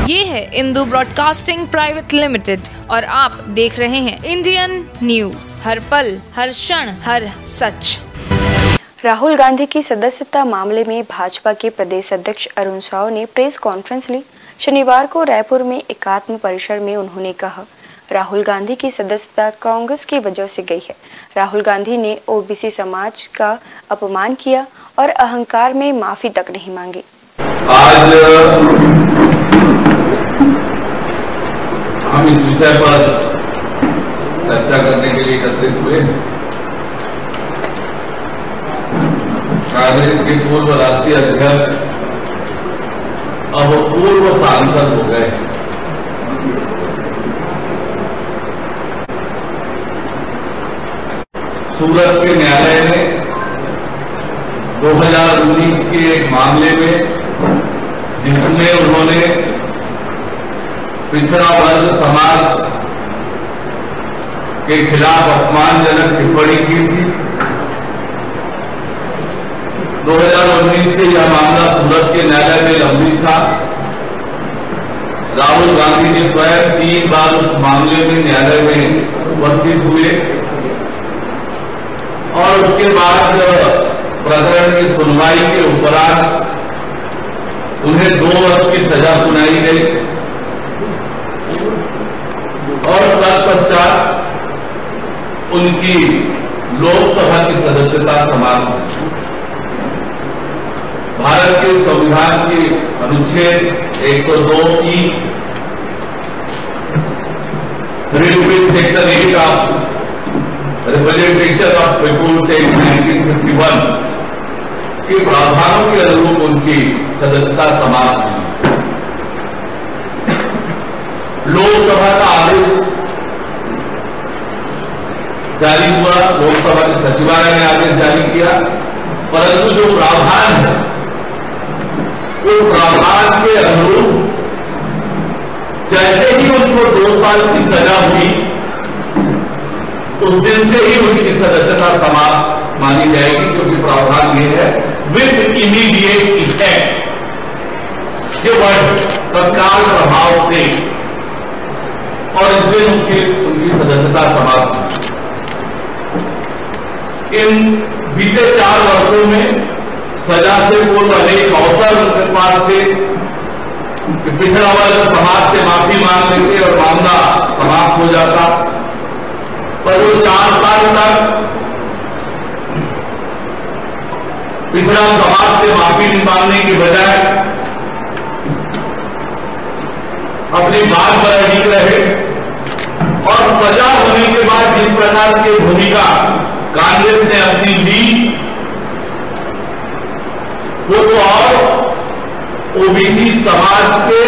ये है Indu broadcasting private limited और आप देख रहे हैं इंडियन न्यूज, हर पल, हर क्षण, हर सच। राहुल गांधी की सदस्यता मामले में भाजपा के प्रदेश अध्यक्ष अरुण साव ने प्रेस कॉन्फ्रेंस ली। शनिवार को रायपुर में एकात्म परिसर में उन्होंने कहा, राहुल गांधी की सदस्यता कांग्रेस की वजह से गई है। राहुल गांधी ने ओबीसी समाज का अपमान किया और अहंकार में माफी तक नहीं मांगी। आज हम इस विषय पर चर्चा करने के लिए एकत्रित हुए हैं। कांग्रेस के पूर्व राष्ट्रीय अध्यक्ष अब पूर्व सांसद हो गए हैं। सूरत के न्यायालय ने 2019 के एक मामले में, जिसमें उन्होंने पिछड़ा वर्ग समाज के खिलाफ अपमानजनक टिप्पणी की थी, 2019 से यह मामला सूरत के न्यायालय में लंबित था। राहुल गांधी ने स्वयं 3 बार उस मामले में न्यायालय में उपस्थित हुए और उसके बाद प्रकरण की सुनवाई के उपरांत उन्हें 2 वर्ष की सजा सुनाई गई और तत्पश्चात उनकी लोकसभा की सदस्यता समाप्त हुई। भारत के संविधान के अनुच्छेद 102 सेक्शन 8 का रिप्रेजेंटेशन ऑफ पीपुल्स एक्ट 1951 के प्रावधानों के अनुरूप उनकी सदस्यता समाप्त हुई। लोकसभा का आदेश जारी हुआ, लोकसभा के सचिवालय ने आदेश जारी किया, परंतु जो प्रावधान है वो प्रावधान के अनुरूप जैसे ही उनको 2 साल की सजा हुई, उस दिन से ही उनकी सदस्यता समाप्त मानी जाएगी, क्योंकि प्रावधान ये है विद इमीडिएट इफेक्ट, ये वर्ड तत्काल प्रभाव से, और इस दिन उनकी सदस्यता समाप्त हुई। इन बीते 4 वर्षों में सजा से पूर्व अनेक अवसर उनके पास थे कि पिछड़ा वर्ग समाज से माफी मांग लेते और मामला समाप्त हो जाता, पर वो 4 साल तक पिछड़ा समाज से माफी मांगने की बजाय अपनी बात पर अड़िग रहे और सजा होने के बाद जिस प्रकार की भूमिका कांग्रेस ने अपनी ली, वो तो और ओबीसी समाज के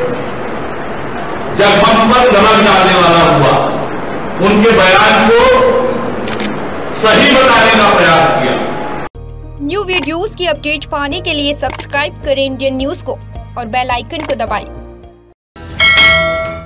जख्म पर दमक डालने वाला हुआ। उनके बयान को सही बताने का प्रयास किया। न्यू वीडियोस की अपडेट पाने के लिए सब्सक्राइब करें इंडियन न्यूज को और बेल आइकन को दबाएं।